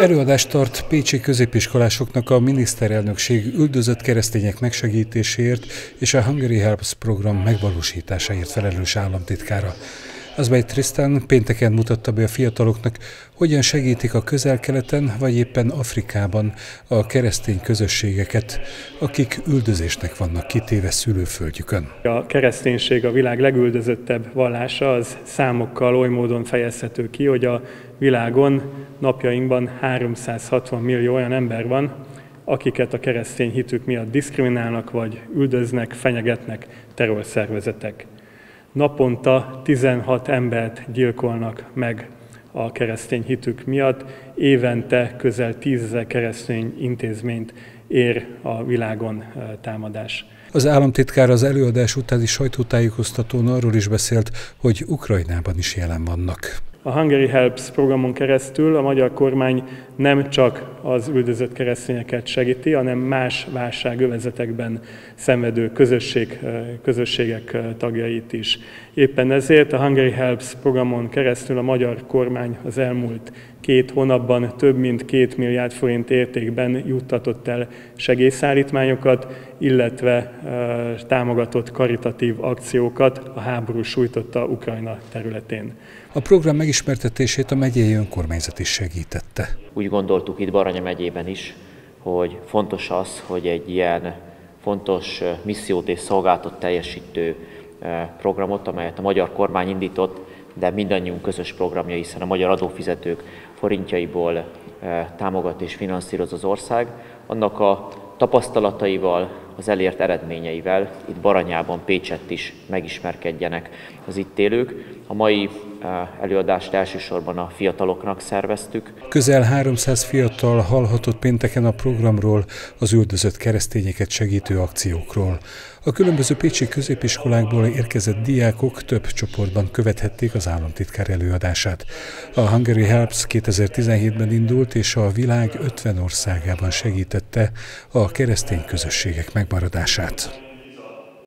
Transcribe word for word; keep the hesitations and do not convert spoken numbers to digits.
Előadást tart pécsi középiskolásoknak a miniszterelnökség üldözött keresztények megsegítéséért és a Hungary Helps program megvalósításáért felelős államtitkára. Azbej Tristan pénteken mutatta be a fiataloknak, hogyan segítik a Közel-Keleten vagy éppen Afrikában a keresztény közösségeket, akik üldözésnek vannak kitéve szülőföldjükön. A kereszténység a világ legüldözöttebb vallása, az számokkal oly módon fejezhető ki, hogy a világon napjainkban háromszázhatvan millió olyan ember van, akiket a keresztény hitük miatt diszkriminálnak vagy üldöznek, fenyegetnek terrorszervezetek. Naponta tizenhat embert gyilkolnak meg a keresztény hitük miatt, évente közel tízezer keresztény intézményt ér a világon támadás. Az államtitkár az előadás utáni sajtótájékoztatón arról is beszélt, hogy Ukrajnában is jelen vannak. A Hungary Helps programon keresztül a magyar kormány nem csak az üldözött keresztényeket segíti, hanem más válságövezetekben szenvedő közösség, közösségek tagjait is. Éppen ezért a Hungary Helps programon keresztül a magyar kormány az elmúlt két hónapban több mint két milliárd forint értékben juttatott el segélyszállítmányokat, illetve támogatott karitatív akciókat a háború sújtotta Ukrajna területén. A program megismertetését a megyei önkormányzat is segítette. Úgy gondoltuk itt Baranya megyében is, hogy fontos az, hogy egy ilyen fontos missziót és szolgálatot teljesítő programot, amelyet a magyar kormány indított, de mindannyiunk közös programja, hiszen a magyar adófizetők forintjaiból támogat és finanszíroz az ország, annak a tapasztalataival, az elért eredményeivel itt Baranyában, Pécsett is megismerkedjenek az itt élők. A mai előadást elsősorban a fiataloknak szerveztük. Közel háromszáz fiatal hallhatott pénteken a programról, az üldözött keresztényeket segítő akciókról. A különböző pécsi középiskolákból érkezett diákok több csoportban követhették az államtitkár előadását. A Hungary Helps kétezer-tizenhétben indult, és a világ ötven országában segítette a keresztény közösségek megmaradását.